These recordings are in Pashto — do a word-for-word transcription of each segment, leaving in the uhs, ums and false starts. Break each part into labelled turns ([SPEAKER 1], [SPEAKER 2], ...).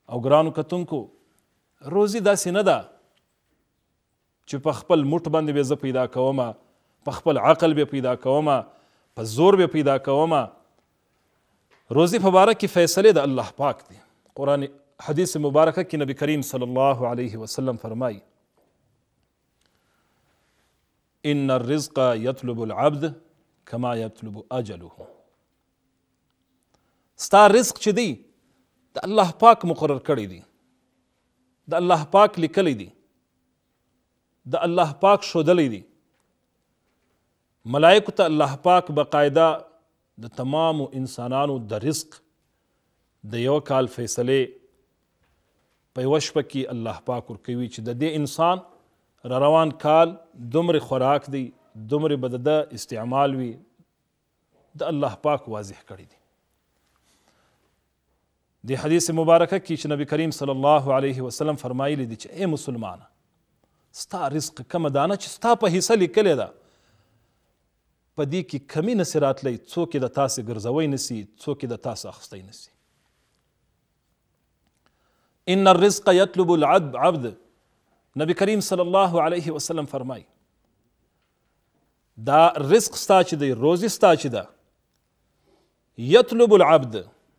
[SPEAKER 1] او ګرانو کتونکو روزي داسې نه ده چې په خپل موټ باندې به زه پیدا کومه، په خپل عقل به پیدا کومه، په زور به پیدا کومه. روزي په باره کې فیصلې د الله پاک دی. قرآن حدیث مبارکه کې نبی کریم صلی الله علیه وسلم فرمایي ان الرزق یطلب العبد کما یطلب اجله. ستا رزق چې دی د الله پاک مقرر کړی دی، د الله پاک لیکلی دی، د الله پاک ښودلی دی. ملائکو ته الله پاک بقاعده د تمامو انسانانو د رزق د یو کال فیصلې په یوه شپه کې الله پاک ورکوي چې د دې انسان را روان کال دومره خوراک دی، دومره به د ده استعمال وي، د الله پاک واضح کړی دی. د حدیث مبارکه کې چې نبی کریم صلی الله علیه وسلم فرمایلی دی چې ای مسلمانه، ستا رزق کومه دانه چې ستا په حصه لیکلې ده، په دې کې کمی نسي راتلی، څوک یې د تاسې ګرځوی نسي، څوک یې د تاسې اخیستی نسي. ان الرزق یطلب العبد، نبی کریم صلی الله علیه وسلم فرمای دا رزق ستا چې دی، روزي ستا چې ده، یطلب العبد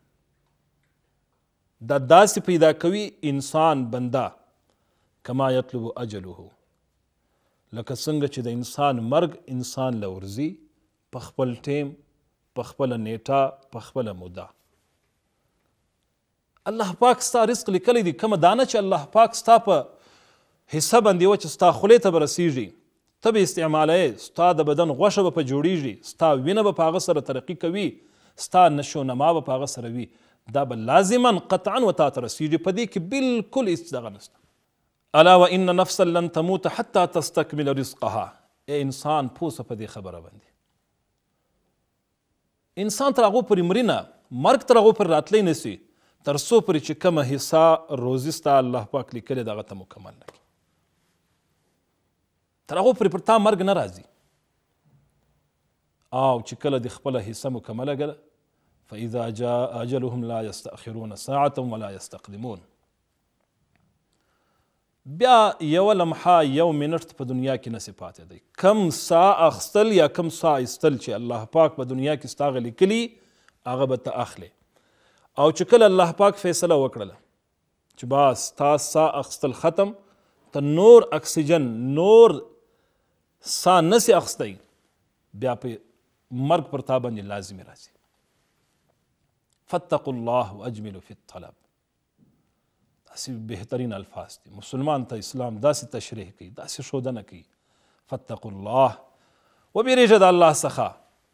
[SPEAKER 1] دا داسې پیدا کوي انسان بنده کما یطلب اجله، لکه څنګه چې د انسان مرګ انسان له ورځي په خپل ټیم، په خپله نیټه، په خپله موده. الله پاک ستا رزق لیکلی دی، کومه دانه چې الله پاک ستا په حصه باندې وه چې ستا خولې ته به رسیږي، ته به استعمالوې، ستا د بدن غوښه به په جوړیږي، ستا وینه به په هغه سره ترقي کوي، ستا نشو نما به په هغه سره وي، دا به لازما قطعا و تا ته رسیږي. په دې کې بالکل هېڅ دغه نشته. الا وان نفسا لن تموت حتى تستكمل رزقها. ای انسان پوسه په دې خبره باندې، انسان تر هغو پورې مري نه، مرګ تر هغو پورې راتلی نسي تر څو پورې چې کومه حصه روزي ستا الله پاک لیکلې دغه ته مکمل نه کړي، تر هغو پورې پر تا مرګ نه راځي. او چې کله د خپله حصه مکمله کړه فاذا جاء اجلهم لا يستأخرون ساعة ولا يستقدمون. بیا یوه لمحه یو منټ په دنیا کې نسي پاتې دی. کم سا اخیستل یا کم سا ایستل چې الله پاک په دنیا کې ستا هغه لیکلي هغه به ته اخلې. او چې کله الله پاک فیصله وکړله چې بس ستا سا اخیستل ختم، ته نور اکسیجن، نور سا نسي اخیستی، بیا په مرګ پر تا باندې لازمي راځي. فاتقوا الله واجملوا في الطلب. داسې بهترین الفاظ دي. مسلمان ته اسلام داسې تشریح کوي، داسې ښودنه کوي. فاتقوا الله، وبېرېږه د الله څخه.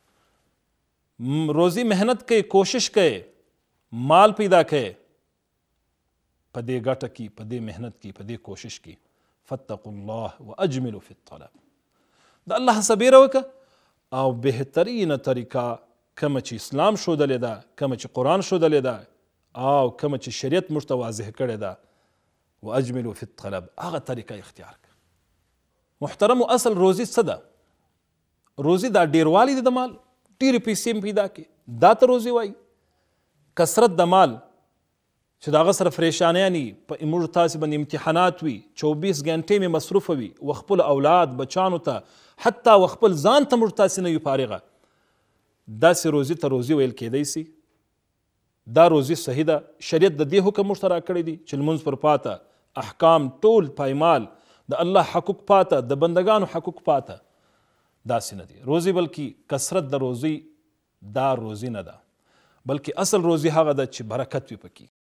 [SPEAKER 1] روزي محنت کوي، کوشش کوي، مال پیدا کوي، په دې ګټه کې، په دې محنت کې، په دې کوشش کې. فاتقوا الله واجملوا في الطلب. د الله څخه بیره وکړه او بهترینه طریقه کومه چې اسلام ښودلې ده، کومه چې قرآن ښودلې ده او کومه چې شریعت موږ ته واضح کړې ده، واجملوا في الطلب، هغه طریقه اختیار کړه. محترمو، اصل روزي څه ده؟ روزي دا ډیروالی دی د مال، ډیرې پیسې م پیدا کړي، دا ته روزي وایي. کثرت د مال چې د هغه سره پریشانیانې، په موږ تاسې باندې امتحانات وي، چوبیس ګنټې مې مصروفه وي، و خپل اولاد بچانو ته، حتی و خپل ځان ته موږ تاسې نه یو فارغه، داسې روزي ته روزي ویل کیدی سي؟ دا روزي صحیح ده؟ شریعت د دې حکم موږ ته راکړی دی چې لمونځ پر پاته، احکام ټول پایمال، د الله حقوق پاته، د بندگانو حقوق پاته، داسې نه دی. روزي بلکې کثرت د روزي دا روزي نه ده، بلکې اصل روزي هغه ده چې برکت وي پکې.